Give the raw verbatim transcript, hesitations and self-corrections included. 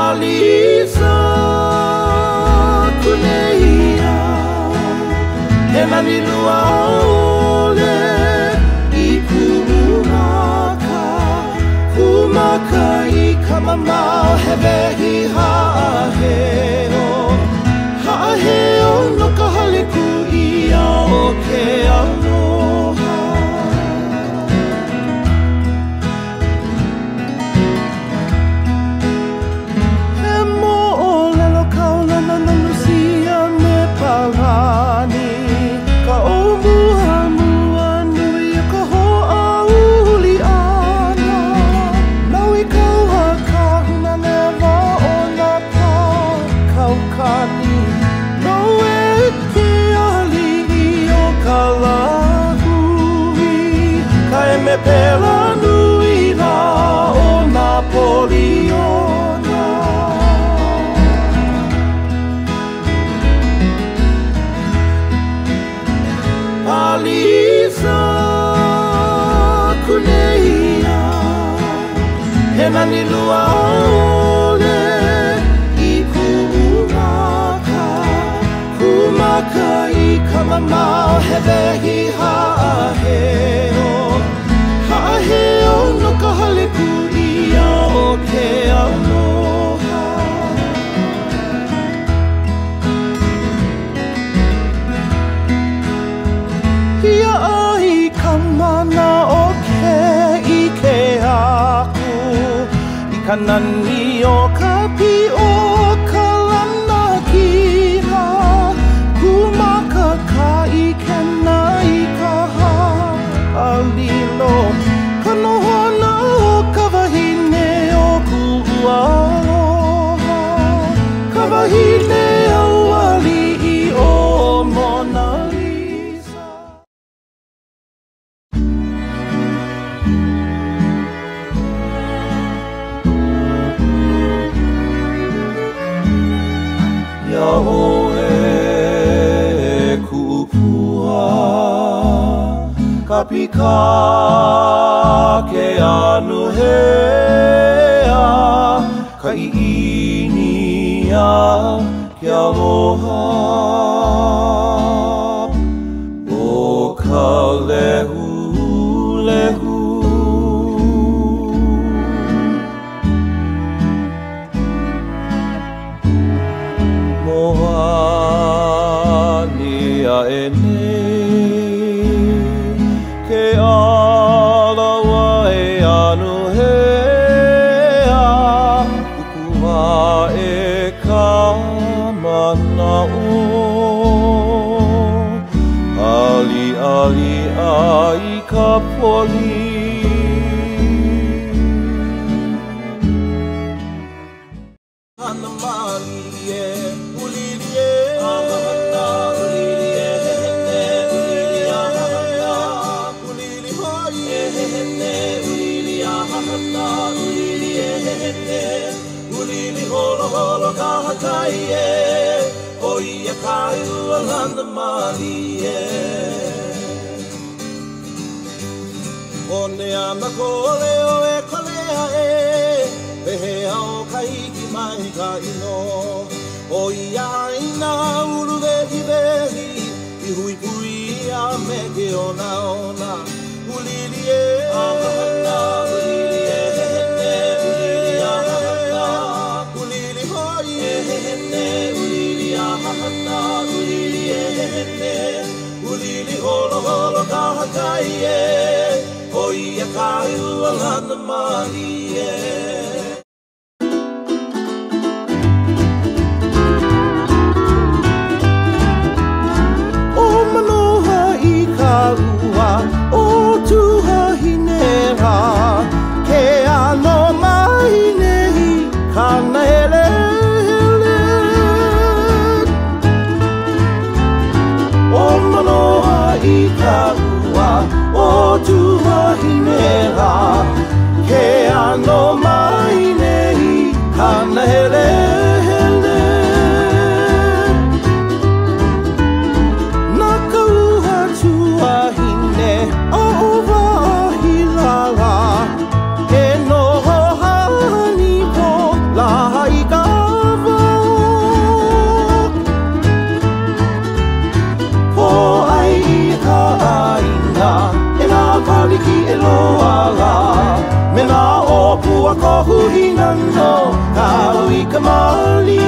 Palisa kunehia he nani lua ole I kumaka kumaka I kamamau he vehi ha'aheo ha'aheo no ka hale ku ia o ke aloha he mo'olelo kaulana no lusia me Palani ka omuhamua nui o ka ho'auli ana maui kauha kahuna newa o na pa kaukani no e ke ali'i o ka lahui ka e me pela nui la o na poliona Palisa kunehia he nani lua ole I kumaka kumaka I kamamau he vehi ha'aheo ha'aheo no ka hale ku ia o ke aloha Ia ai ka mana o ke I ke aku I ka nani o ka pi o ka lana kina kumaka ka I ke na I ka ha a lilo ka nohona o ka wahine o ku aloha ka wahine au ali'i o Mona Lisa Yahoe kupua ka pikake anuhea ka iinia ke aloha o ka lehu lehu Mohani a enei ke alawa e anuhea ukua e ka mana'o ali ali ai ka poli Hana mali e ulili e ahana ulili e hene ulili ahana ulili hoi e hene ulili ahana ulili e hene ulili holo holo ka hakai e oi e kai ua hana mali e One ana kole o e kolea e Pehe au ka hiki mai ka ino O ia ina uru vehi vehi I hui pui a me ke ona ona Ulili e ahana ulili e hene ulili ahana Ulili hoi e hene ulili ahana Ulili e hene ulili holo holo ka hakai e O ia kai ua hana mali e O manoa I ka ua o tuha hinera Ke ano mai nehi kana hele hele O manoa I ka ua o tuha hinera Ke ano mai nehi kana hele hele Naka uha tua hine o wahilala He noho hani po la haika ua kohu hina no, ka au I ka mali